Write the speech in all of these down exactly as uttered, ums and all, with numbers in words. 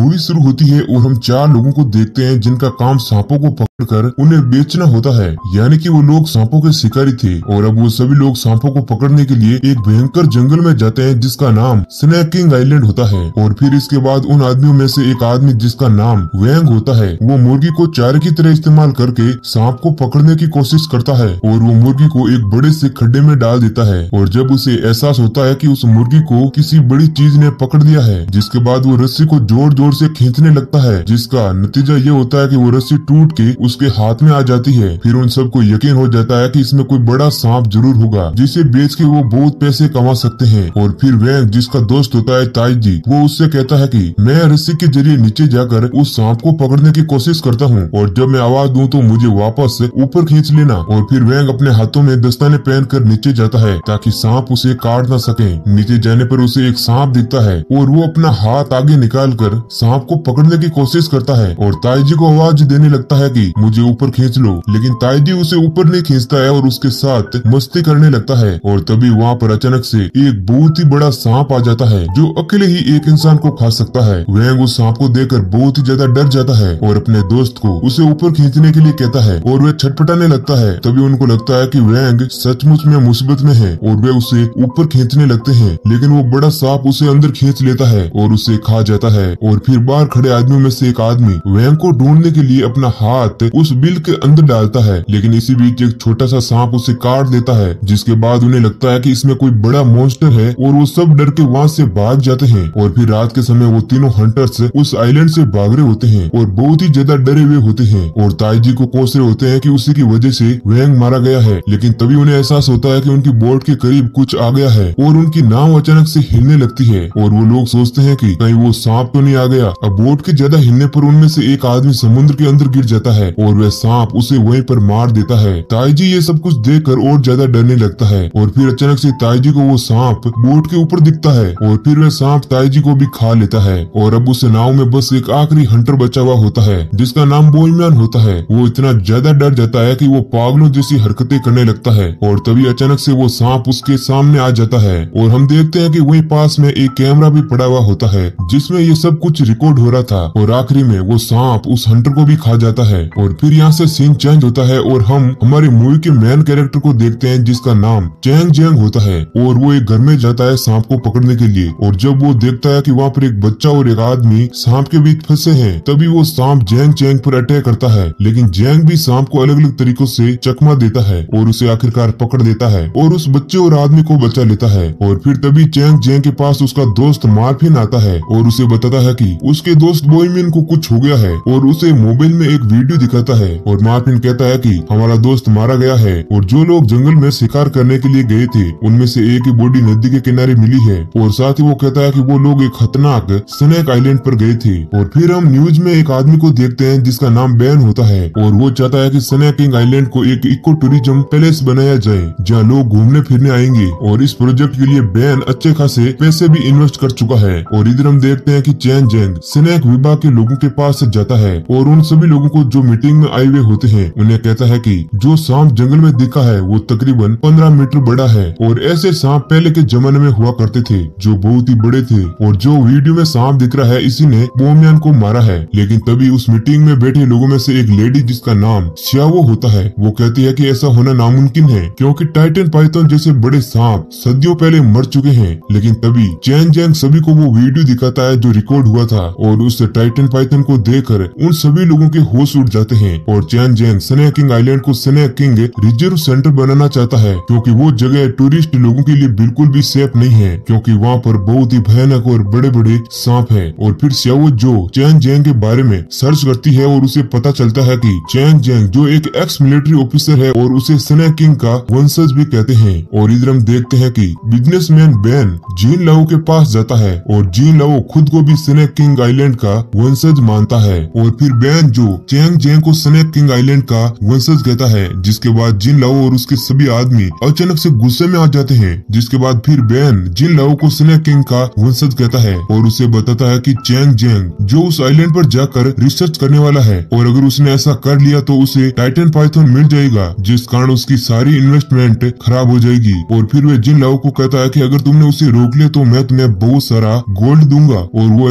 Movie शुरू होती है और हम चार लोगों को देखते हैं जिनका काम सांपों को पकड़कर उन्हें बेचना होता है। यानी कि वो लोग सांपों के शिकारी थे और अब वो सभी लोग सांपों को पकड़ने के लिए एक भयंकर जंगल में जाते हैं जिसका नाम स्नेक किंग आइलैंड होता है। और फिर इसके बाद उन आदमियों में से एक आदमी जिसका नाम वैंग होता है, वो मुर्गी को चारे की तरह इस्तेमाल करके सांप को पकड़ने की कोशिश करता है और वो मुर्गी को एक बड़े से खड्डे में डाल देता है। और जब उसे एहसास होता है कि उस मुर्गी को किसी बड़ी चीज ने पकड़ लिया है, जिसके बाद वो रस्सी को जोर जोर से खींचने लगता है, जिसका नतीजा ये होता है कि वो रस्सी टूट के उसके हाथ में आ जाती है। फिर उन सबको यकीन हो जाता है कि इसमें कोई बड़ा सांप जरूर होगा जिसे बेच के वो बहुत पैसे कमा सकते हैं। और फिर वैंग जिसका दोस्त होता है ताइजी, वो उससे कहता है कि मैं रस्सी के जरिए नीचे जाकर उस सांप को पकड़ने की कोशिश करता हूँ और जब मैं आवाज दूं तो मुझे वापस ऊपर खींच लेना। और फिर वैंग अपने हाथों में दस्ताने पहनकर नीचे जाता है ताकि सांप उसे काट ना सके। नीचे जाने पर उसे एक सांप दिखता है और वो अपना हाथ आगे निकाल कर सांप को पकड़ने की कोशिश करता है और ताइजी को आवाज देने लगता है कि मुझे ऊपर खींच लो, लेकिन ताइजी उसे ऊपर नहीं खींचता है और उसके साथ मस्ती करने लगता है। और तभी वहाँ पर अचानक से एक बहुत ही बड़ा सांप आ जाता है जो अकेले ही एक इंसान को खा सकता है। वैंग उस सांप को देखकर बहुत ही ज्यादा डर जाता है और अपने दोस्त को उसे ऊपर खींचने के लिए कहता है और वह छटपटाने लगता है। तभी उनको लगता है कि वैंग सचमुच में मुसीबत में है और वे उसे ऊपर खींचने लगते हैं, लेकिन वो बड़ा सांप उसे अंदर खींच लेता है और उसे खा जाता है। और फिर बाहर खड़े आदमियों में से एक आदमी वैंग को ढूंढने के लिए अपना हाथ उस बिल के अंदर डालता है, लेकिन इसी बीच एक छोटा सा सांप उसे काट देता है, जिसके बाद उन्हें लगता है कि इसमें कोई बड़ा मॉन्स्टर है और वो सब डर के वहाँ से भाग जाते हैं। और फिर रात के समय वो तीनों हंटर्स उस आइलैंड से भाग रहे होते हैं और बहुत ही ज्यादा डरे हुए होते हैं और ताइजी को कोस रहे होते हैं कि उसी की वजह से वैंग मारा गया है। लेकिन तभी उन्हें एहसास होता है कि उनकी बोट के करीब कुछ आ गया है और उनकी नाव अचानक से हिलने लगती है और वो लोग सोचते हैं कि कहीं वो सांप तो नहीं आ गया। अब बोट के ज्यादा हिलने पर उनमें से एक आदमी समुद्र के अंदर गिर जाता है और वह सांप उसे वहीं पर मार देता है। ताइजी ये सब कुछ देखकर और ज्यादा डरने लगता है और फिर अचानक से ताइजी को वो सांप बोट के ऊपर दिखता है और फिर वह सांप ताइजी को भी खा लेता है। और अब उस नाव में बस एक आखिरी हंटर बचा हुआ होता है जिसका नाम बोईमैन होता है। वो इतना ज्यादा डर जाता है कि वो पागलों जैसी हरकतें करने लगता है और तभी अचानक से वो सांप उसके सामने आ जाता है और हम देखते हैं कि वहीं पास में एक कैमरा भी पड़ा हुआ होता है जिसमें ये सब कुछ रिकॉर्ड हो रहा था। और आखिरी में वो सांप उस हंटर को भी खा जाता है। और फिर यहाँ से सीन चेंज होता है और हम हमारे मूवी के मेन कैरेक्टर को देखते हैं जिसका नाम चैंग जेंग होता है और वो एक घर में जाता है सांप को पकड़ने के लिए। और जब वो देखता है कि वहाँ पर एक बच्चा और एक आदमी सांप के बीच फंसे हैं, तभी वो सांप जेंग चैंग पर अटैक करता है, लेकिन जेंग भी सांप को अलग अलग तरीकों से चकमा देता है और उसे आखिरकार पकड़ देता है और उस बच्चे और आदमी को बचा लेता है। और फिर तभी चैंग जेंग के पास उसका दोस्त मार्फिन आता है और उसे बताता है कि उसके दोस्त बोईमिन को कुछ हो गया है और उसे मोबाइल में एक वीडियो दिखाता है और मार्फिन कहता है कि हमारा दोस्त मारा गया है और जो लोग जंगल में शिकार करने के लिए गए थे उनमें से एक की बॉडी नदी के किनारे मिली है। और साथ ही वो कहता है कि वो लोग एक खतरनाक स्नेक आइलैंड पर गए थे। और फिर हम न्यूज में एक आदमी को देखते हैं जिसका नाम बैन होता है और वो चाहता है कि स्नेक किंग आइलैंड को एक इको टूरिज्म पैलेस बनाया जाए जहाँ लोग घूमने फिरने आएंगे। और इस प्रोजेक्ट के लिए बैन अच्छे खासे पैसे भी इन्वेस्ट कर चुका है। और इधर हम देखते हैं कि चैन जेंग स्नेक विभाग के लोगों के पास जाता है और उन सभी लोगों को जो मीटिंग में आए हुए होते हैं उन्हें कहता है कि जो सांप जंगल में दिखा है वो तकरीबन पंद्रह मीटर बड़ा है और ऐसे सांप पहले के जमाने में हुआ करते थे जो बहुत ही बड़े थे और जो वीडियो में सांप दिख रहा है इसी ने बोईमैन को मारा है। लेकिन तभी उस मीटिंग में बैठे लोगों में से एक लेडी जिसका नाम श्यावो होता है वो कहती है कि ऐसा होना नामुमकिन है क्योंकि टाइटन पाइथन जैसे बड़े सांप सदियों पहले मर चुके हैं। लेकिन तभी चैन जेंग सभी को वो वीडियो दिखाता है जो रिकॉर्ड हुआ था और उस टाइटन पाइथन को देखकर उन सभी लोगों के होश उड़ जाते हैं। और Chen Zheng snake king island को स्नेक किंग रिजर्व सेंटर बनाना चाहता है क्योंकि वो जगह टूरिस्ट लोगों के लिए बिल्कुल भी सेफ नहीं है क्योंकि वहाँ पर बहुत ही भयानक और बड़े बड़े सांप है। और फिर श्यावो जो चैन जेंग के बारे में सर्च करती है और उसे पता चलता है कि चैन जेंग जो एक एक्स मिलिट्री ऑफिसर है और उसे स्नेक किंग का वंशज भी कहते हैं। और इधर हम देखते हैं कि बिजनेसमैन बैन जीन लाओ के पास जाता है और जीन लाओ खुद को भी स्नेक किंग आइलैंड का वंशज मानता है। और फिर बैन जो चैंग जेंग को स्नेक किंग आइलैंड का वंशज कहता है, जिसके बाद जिन लाओ और उसके सभी आदमी अचानक से गुस्से में आ जाते हैं। जिसके बाद फिर बैन जिन लाओ को स्नेक किंग का वंशज कहता है और उसे बताता है कि चैंग जेंग जो उस आइलैंड पर जाकर रिसर्च करने वाला है और अगर उसने ऐसा कर लिया तो उसे टाइटन पाइथन मिल जाएगा जिस कारण उसकी सारी इन्वेस्टमेंट खराब हो जाएगी। और फिर वह जिन लाओ को कहता है कि अगर तुमने उसे रोक लिया तो मैं तुम्हें बहुत सारा गोल्ड दूंगा और वो ऐसा करता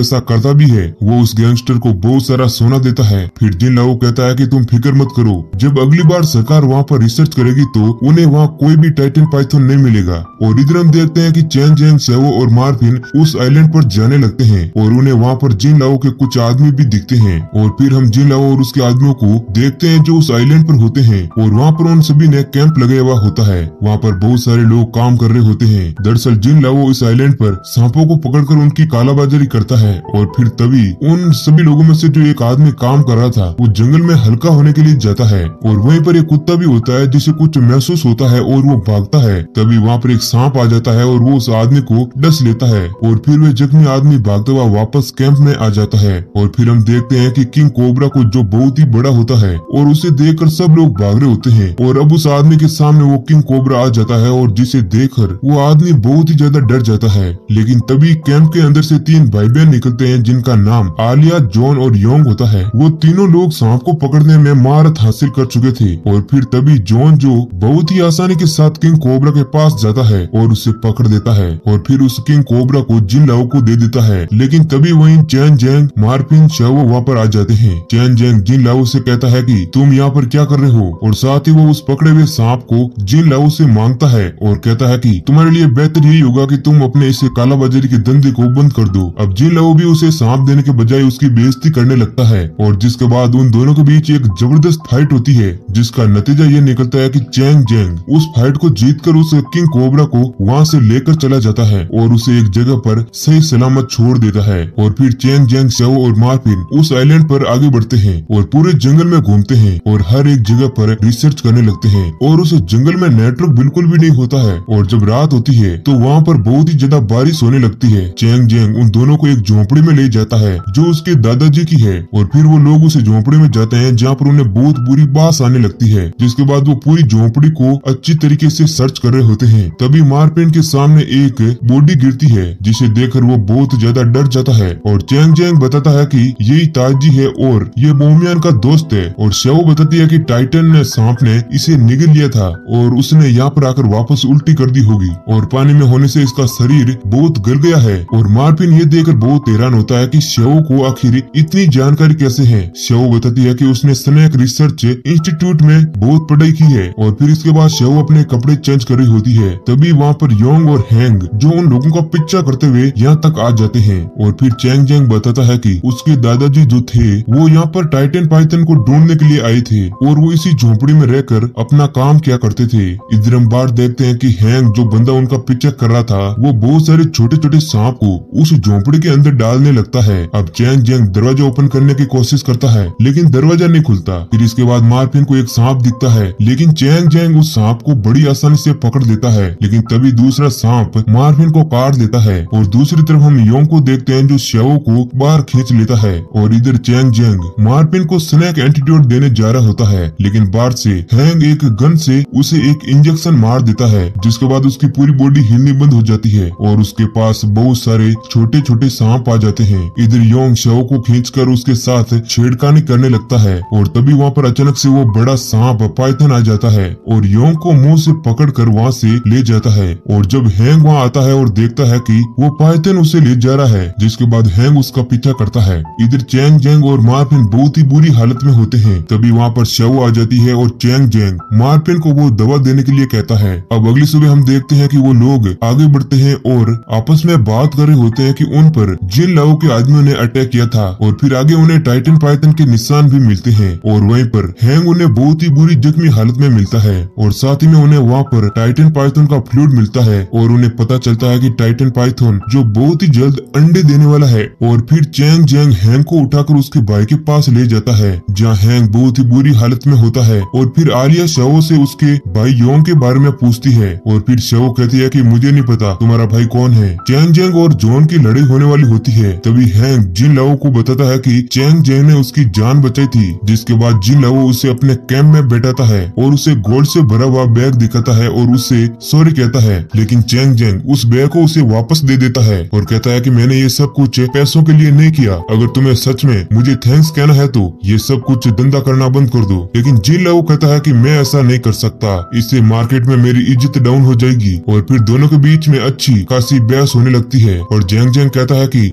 करता भी है। वो उस गैंगस्टर को बहुत सारा सोना देता है। फिर जिन लाओ कहता है कि तुम फिक्र मत करो, जब अगली बार सरकार वहाँ पर रिसर्च करेगी तो उन्हें वहाँ कोई भी टाइटन पाइथन नहीं मिलेगा। और इधर हम देखते हैं कि चैन जैंग, शैवो और मार्फिन उस आइलैंड पर जाने लगते हैं और उन्हें वहाँ पर जिन लाओ के कुछ आदमी भी दिखते हैं। और फिर हम जिन लाओ और उसके आदमियों को देखते हैं जो उस आइलैंड पर होते हैं और वहाँ पर उन सभी ने कैंप लगाया हुआ होता है। वहाँ पर बहुत सारे लोग काम कर रहे होते हैं। दरअसल जिन लाओ इस आइलैंड पर सांपों को पकड़कर उनकी कालाबाजारी करता है और फिर तभी उन सभी लोगों में से जो एक आदमी काम कर रहा था वो जंगल में हल्का होने के लिए जाता है और वहीं पर एक कुत्ता भी होता है जिसे कुछ महसूस होता है और वो भागता है। तभी वहाँ पर एक सांप आ जाता है और वो उस आदमी को डस लेता है और फिर वह जख्मी आदमी भागता हुआ वापस कैंप में आ जाता है। और फिर हम देखते हैं कि किंग कोबरा को, जो बहुत ही बड़ा होता है, और उसे देखकर सब लोग भाग रहे होते हैं और अब उस आदमी के सामने वो किंग कोबरा आ जाता है और जिसे देखकर वो आदमी बहुत ही ज्यादा डर जाता है। लेकिन तभी कैंप के अंदर से तीन भाई बहन निकलते हैं जिनका नाम आलिया, जॉन और योंग होता है। वो तीनों लोग सांप को पकड़ने में महारत हासिल कर चुके थे। और फिर तभी जॉन, जो बहुत ही आसानी के साथ किंग कोबरा के पास जाता है और उसे पकड़ देता है और फिर उस किंग कोबरा को जिन लाओ को दे देता है। लेकिन तभी वहीं चैन जैंग, मार्फिन, शैवो वहाँ पर आ जाते हैं। चैन जैंग जिन लाओ से कहता है कि तुम यहाँ पर क्या कर रहे हो, और साथ ही वो उस पकड़े हुए सांप को जिन लाओ से मांगता है और कहता है कि तुम्हारे लिए बेहतर यही होगा कि तुम अपने इसे कालाबाजारी के धंधे को बंद कर दो। अब जिन लाओ भी उसे सांप देने के बजाय उसकी बेइज्जती करने लगता है और जिसके बाद उन दोनों के बीच एक जबरदस्त फाइट होती है जिसका नतीजा ये निकलता है कि चैंग जैंग उस फाइट को जीतकर उस किंग कोबरा को वहाँ से लेकर चला जाता है और उसे एक जगह पर सही सलामत छोड़ देता है। और फिर चैंग जैंग, शैवो और मार्फिन उस आइलैंड पर आगे बढ़ते हैं और पूरे जंगल में घूमते हैं और हर एक जगह पर रिसर्च करने लगते हैं। और उस जंगल में नेटवर्क बिल्कुल भी नहीं होता है और जब रात होती है तो वहाँ पर बहुत ही ज्यादा बारिश होने लगती है। चैंग जैंग उन दोनों को एक झोंपड़ी में ले जाता है जो उसके दादाजी की है और फिर वो लोग उस झोंपड़ी में जाते हैं जहाँ पर उन्हें बहुत बुरी बास आने लगती है। जिसके बाद वो पूरी झोंपड़ी को अच्छी तरीके से सर्च कर रहे होते हैं। तभी मार्फिन के सामने एक बॉडी गिरती है जिसे देखकर वो बहुत ज्यादा डर जाता है और चैंग जैंग बताता है कि यही ताजी है और ये बोमियान का दोस्त है। और शैवो बताती है कि टाइटन ने सांप ने इसे निगल लिया था और उसने यहाँ पर आकर वापस उल्टी कर दी होगी और पानी में होने से इसका शरीर बहुत गल गया है। और मार्फिन ये देखकर बहुत हैरान होता है कि शैवो को आखिर इतनी जानकारी कैसे है। शैवो बताती है कि उसने स्नेक रिसर्च इंस्टीट्यूट में बहुत पढ़ाई की है। और फिर इसके बाद शैवो अपने कपड़े चेंज कर रही होती है। तभी वहाँ पर योंग और हैंग, जो उन लोगों का पीछा करते हुए यहाँ तक आ जाते हैं। और फिर चैंग जैंग बताता है कि उसके दादाजी जो थे वो यहाँ पर टाइटन पाइथन को ढूंढने के लिए आए थे और वो इसी झोंपड़ी में रहकर अपना काम किया करते थे। इधर हम बाहर देखते हैं कि हैंग, जो बंदा उनका पीछा कर रहा था, वो बहुत सारे छोटे छोटे सांप को उस झोंपड़ी के अंदर डालने लगता है। अब चैंग जैंग दरवाजा ओपन करने की कोशिश करता है लेकिन दरवाजा नहीं खुलता। फिर इसके बाद मार्फिन को एक सांप दिखता है लेकिन चैंग जैंग उस सांप को बड़ी आसानी से पकड़ लेता है। लेकिन तभी दूसरा सांप मार्फिन को काट देता है और दूसरी तरफ हम योंग को देखते हैं जो शैवो को बाहर खींच लेता है। और इधर चैंग जैंग मार्फिन को स्नेक एंटीडोट देने जा रहा होता है लेकिन बाहर से हैंग एक गन से उसे एक इंजेक्शन मार देता है जिसके बाद उसकी पूरी बॉडी हिलनी बंद हो जाती है और उसके पास बहुत सारे छोटे छोटे सांप आ जाते हैं। इधर योंग शैवो को खींचकर उसके साथ छेड़खानी करने लगता है और तभी वहाँ पर अचानक से वो बड़ा सांप पाइथन आ जाता है और योंग को मुंह से पकड़कर वहाँ से ले जाता है। और जब हैंग वहाँ आता है और देखता है कि वो पाइथन उसे ले जा रहा है जिसके बाद हैंग उसका पीछा करता है। इधर चैंग जैंग और मार्फिन बहुत ही बुरी हालत में होते हैं। तभी वहाँ पर शैवो आ जाती है और चैंग जैंग मार्फिन को वो दवा देने के लिए कहता है। अब अगली सुबह हम देखते हैं कि वो लोग आगे बढ़ते हैं और आपस में बात कर रहे होते हैं कि उन पर जिन लाओ के आदमियों ने अटैक किया था और फिर आगे उन्हें टाइटन पाइथन के निशान भी मिलते हैं। और वहीं पर हैंग उन्हें बहुत ही बुरी जख्मी हालत में मिलता है और साथ ही में उन्हें वहाँ पर टाइटन पाइथन का फ्लूइड मिलता है और उन्हें पता चलता है कि टाइटन पाइथन जो बहुत ही जल्द अंडे देने वाला है। और फिर चैंग जैंग हैंग को उठाकर उसके भाई के पास ले जाता है जहाँ हैंग बहुत ही बुरी हालत में होता है। और फिर आलिया शैवो से उसके भाई योंग के बारे में पूछती है और फिर शैवो कहती है कि मुझे नहीं पता तुम्हारा भाई कौन है। चैंग जैंग और जॉन की लड़ाई होने वाली होती है। तभी हैंग जिन लाओ को बताता है कि चैंग जैंग ने उसकी जान बचाई थी जिसके बाद जिन लाओ उसे अपने कैंप में बैठाता है और उसे गोल्ड से भरा हुआ बैग दिखाता है और उससे सॉरी कहता है। लेकिन चैंग जैंग उस बैग को उसे वापस दे देता है और कहता है कि मैंने ये सब कुछ पैसों के लिए नहीं किया, अगर तुम्हें सच में मुझे थैंक्स कहना है तो ये सब कुछ धंधा करना बंद कर दो। लेकिन जिन लाओ कहता है कि मैं ऐसा नहीं कर सकता, इससे मार्केट में मेरी इज्जत डाउन हो जाएगी। और फिर दोनों के बीच में अच्छी खासी बहस होने लगती है और जैंग जैंग कहता है कि तुम ये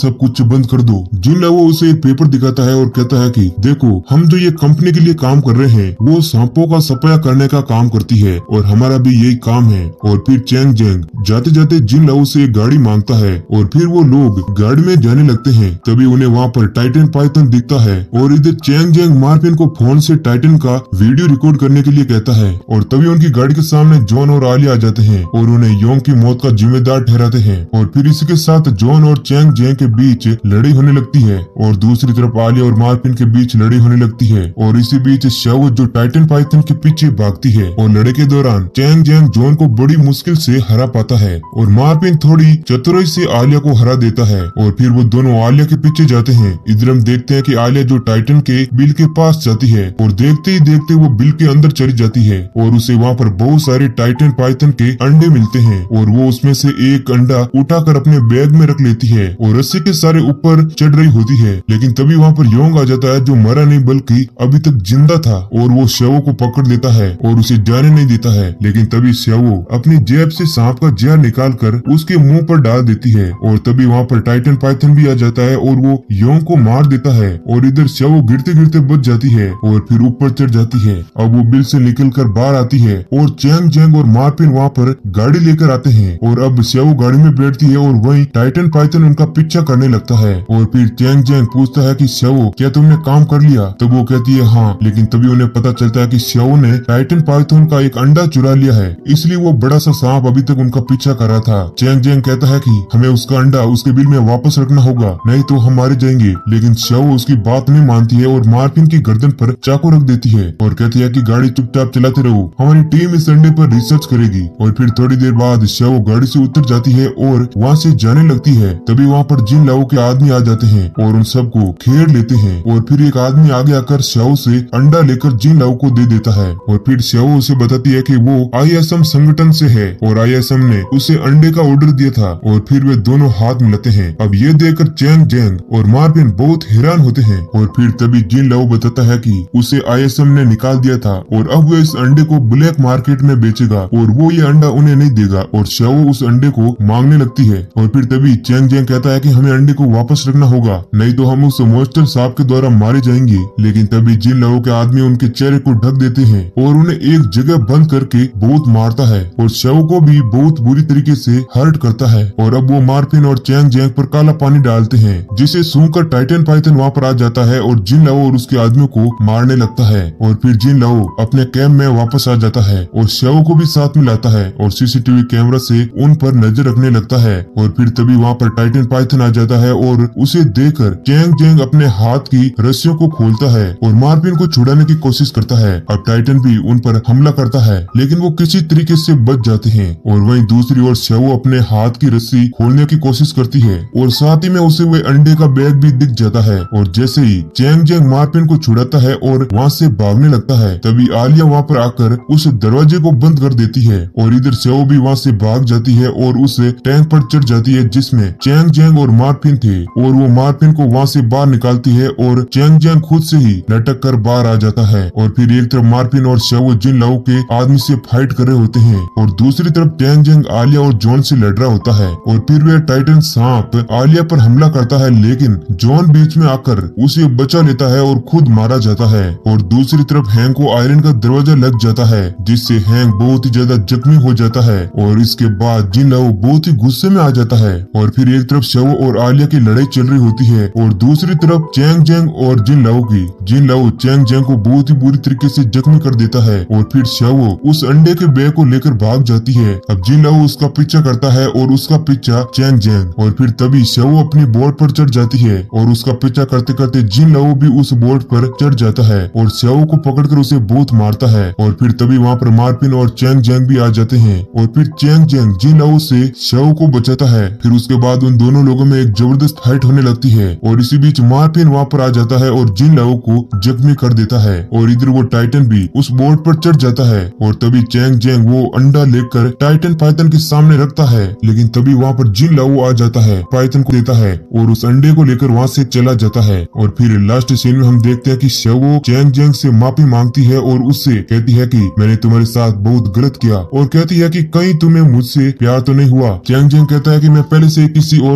सब कुछ बंद कर दो। जिन लाओ उसे एक पेपर दिखाता है और कहता है कि देखो, हम जो ये कंपनी के लिए काम कर रहे हैं वो सांपों का सफाया करने का काम करती है और हमारा भी यही काम है। और फिर चैंग जैंग जाते जाते जिन लाओ से एक गाड़ी मांगता है और फिर वो लोग गाड़ी में जाने लगते हैं। तभी उन्हें वहाँ पर टाइटन पाइथन दिखता है और इधर चैंग जैंग मार्पिन को फोन से टाइटन का वीडियो रिकॉर्ड करने के लिए कहता है और तभी उनकी गाड़ी के सामने जॉन और आलिया आ जाते हैं और उन्हें योंग की मौत का जिम्मेदार ठहराते हैं। और फिर इसी के साथ जॉन और चैंग जैंग के बीच लड़ाई होने लगती है और दूसरी तरफ आलिया और मार्पिन के बीच लड़ाई होने लगती है। और इसी बीच शाओ जो टाइटन पाइथन के पीछे भागती है और लड़ाई के दौरान चैंग जैंग जॉन को बड़ी मुश्किल से हरा पाता है और मार्पिन थोड़ी चतुराई से आलिया को हरा देता है और फिर वो दोनों आलिया के पीछे जाते हैं। इधर हम देखते हैं कि आलिया जो टाइटन के बिल के पास जाती है और देखते ही देखते वो बिल के अंदर चली जाती है और उसे वहाँ पर बहुत सारे टाइटन पाइथन के अंडे मिलते हैं और वो उसमें से एक अंडा उठाकर अपने बैग में रख लेती है और रस्सी के सारे ऊपर चढ़ रही होती है। लेकिन तभी वहाँ पर योंग आ जाता है जो मरा नहीं बल्कि अभी तक जिंदा था और वो शवो को पकड़ लेता है और उसे जाने नहीं देता है। लेकिन तभी शवो अपनी जेब से सांप का जहर निकाल कर उसके मुंह पर डाल देती है और तभी वहाँ पर टाइटन पाइथन भी आ जाता है और वो योंग को मार देता है और इधर शवो गिरते गिरते बच जाती है और फिर ऊपर चढ़ जाती है। अब वो बिल से निकल कर बाहर आती है और चैंग जैंग और मार्पिन वहाँ पर गाड़ी लेकर आते हैं और अब शवो गाड़ी में बैठती है और वहीं टाइटन पाइथन उनका पीछा करने लगता है। और फिर चैंग जैंग पूछता है कि शवो क्या तुमने काम कर लिया? तब वो कहती है हाँ। लेकिन तभी उन्हें पता चलता है कि शवो ने टाइटन पाइथन का एक अंडा चुरा लिया है, इसलिए वो बड़ा सा सांप अभी तक उनका पीछा कर रहा था। चैंग जैंग कहता है कि हमें उसका अंडा उसके बिल में वापस रखना होगा, नहीं तो हम मारे जाएंगे। लेकिन शवो उसकी बात नहीं मानती है और मार्पिन की गर्दन पर चाकू रख देती है और कहती है कि गाड़ी चुपचाप चलाते रहो, हमारी टीम इस अंडे पर रिसर्च करेगी। और फिर थोड़ी देर बाद शवो गाड़ी से उतर जाती है और वहाँ से जाने लगती है। तभी वहाँ पर जिन लाओ के आदमी आ जाते हैं और उन सबको घेर लेते हैं और फिर एक आदमी आगे आकर शवो से अंडा लेकर जिन लाओ को दे देता है और फिर शवो उसे बताती है कि वो आई एस एम संगठन से है और आई एस एम ने उसे अंडे का ऑर्डर दिया था। और फिर वे दोनों हाथ मिलाते हैं। अब ये देखकर चैंग जैंग और मार्पिन बहुत हैरान होते हैं और फिर तभी जिन लाओ बताता है कि उसे आई एस एम ने निकाल दिया था और अब वो इस अंडे को ब्लैक मार्केट में बेचेगा और वो ये अंडा उन्हें नहीं देगा और शवो उस अंडे को मांगने लगती है। और फिर तभी चैंग जैंग कहता है कि हमें अंडे को वापस रखना होगा, नहीं तो हम उस मॉन्स्टर सांप के द्वारा मारे जाएंगे। लेकिन तभी जिन लोगों के आदमी उनके चेहरे को ढक देते हैं और उन्हें एक जगह बंद करके बहुत मारता है और शवो को भी बहुत बुरी तरीके से हर्ट करता है। और अब वो मार्पिन और चैंग जैंग पर काला पानी डालते हैं जिसे सूंघकर टाइटन पाइथन वहाँ पर आ जाता है और जिन लाओ और उसके आदमियों को मारने लगता है। और फिर जिन लाओ अपने कैंप में वापस आ जाता है और शवो को भी साथ में लाता है और सीसीटीवी कैमरा से उन पर नजर रखने लगता है। और फिर तभी वहाँ पर टाइटन पाइथन आ जाता है और उसे देखकर चैंग जैंग अपने हाथ की रस्सियों को खोलता है और मार्पिन को छुड़ाने की कोशिश करता है। अब टाइटन भी उन पर हमला करता है लेकिन वो किसी तरीके से बच जाते हैं। और वहीं दूसरी ओर शवो अपने हाथ की रस्सी खोलने की कोशिश करती है और साथ ही में उसे वह अंडे का बैग भी दिख जाता है। और जैसे ही चैंग जैंग मार्पिन को छुड़ाता है और वहाँ से भागने लगता है तभी आलिया वहाँ पर आकर उस दरवाजे को बंद कर देती है और इधर शवो भी वहाँ से भाग जाती है और उस टैंक पर चढ़ जाती है जिसमें चैंग जैंग और मार्पिन थे और वो मार्पिन को वहाँ से बाहर निकालती है और चैंग जैंग खुद से ही लटक कर बाहर आ जाता है। और फिर एक तरफ मार्पिन और शवो जिन लाओ के आदमी से फाइट कर रहे होते हैं और दूसरी तरफ चैंग जैंग आलिया और जॉन से लड़ रहा होता है। और फिर वह टाइटन सांप आलिया पर हमला करता है लेकिन जॉन बीच में आकर उसे बचा लेता है और खुद मारा जाता है। और दूसरी तरफ हैंक को आयरन का दरवाजा लग जाता है जिससे हैंक बहुत ही ज्यादा जख्मी हो जाता है और इसके बाद जिन लाओ बहुत ही गुस्से में आ जाता है। और फिर एक तरफ शवो और आलिया की लड़ाई चल रही होती है और दूसरी तरफ चैंग जैंग और जिन लाओ की जिन लाओ चैंग जैंग को बहुत ही बुरी तरीके से जख्मी कर देता है। और फिर शवो उस अंडे के बैग को लेकर भाग जाती है। अब जिन लाओ उसका पीछा करता है और उसका पीछा चैंग जैंग। और फिर तभी शवो अपनी बोट पर चढ़ जाती है और उसका पीछा करते करते जिन लाओ भी उस बोट पर चढ़ जाता है और शवो को पकड़कर उसे बहुत मारता है। और फिर तभी वहाँ पर मार्पिन और चैंग जैंग भी आ जाते हैं और फिर चैंग जैंग जिन लाओ से शवो को बचाता है। फिर उसके बाद उन दोनों लोगों में एक जबरदस्त फाइट होने लगती है और इसी बीच मार्पिन वहाँ पर आ जाता है और जिन लाओ को जख्मी कर देता है और इधर वो टाइटन भी उस बोट पर चढ़ जाता है। और तभी चैंग जैंग वो अंडा लेकर टाइटन पाइथन के सामने रखता है लेकिन तभी वहाँ पर जिन लाओ आ जाता है, पाइथन को देता है और उस अंडे को लेकर वहाँ से चला जाता है। और फिर लास्ट सीन में हम देखते हैं कि शवो चैंग जैंग से माफी मांगती है और उससे कहती है कि मैंने तुम्हारे साथ बहुत गलत किया और कहती है कि कहीं तुम्हें मुझसे प्यार तो नहीं हुआ। चैंग जैंग कहता है कि मैं पहले से किसी और के साथ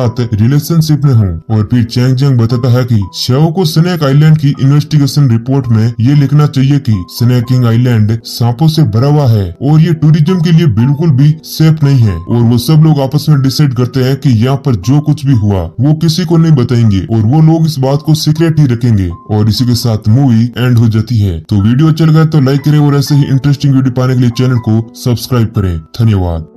साथ रिलेशनशिप में हूँ। और फिर चैंग चैंग बताता है कि श्याओ को स्नेक आइलैंड की इन्वेस्टिगेशन रिपोर्ट में ये लिखना चाहिए कि स्नेकिंग आइलैंड सांपों से भरा हुआ है और ये टूरिज्म के लिए बिल्कुल भी सेफ नहीं है। और वो सब लोग आपस में डिसाइड करते हैं कि यहाँ पर जो कुछ भी हुआ वो किसी को नहीं बताएंगे और वो लोग इस बात को सीक्रेट ही रखेंगे। और इसी के साथ मूवी एंड हो जाती है। तो वीडियो अच्छा लगा तो लाइक करें और ऐसे ही इंटरेस्टिंग वीडियो पाने के लिए चैनल को सब्सक्राइब करें। धन्यवाद।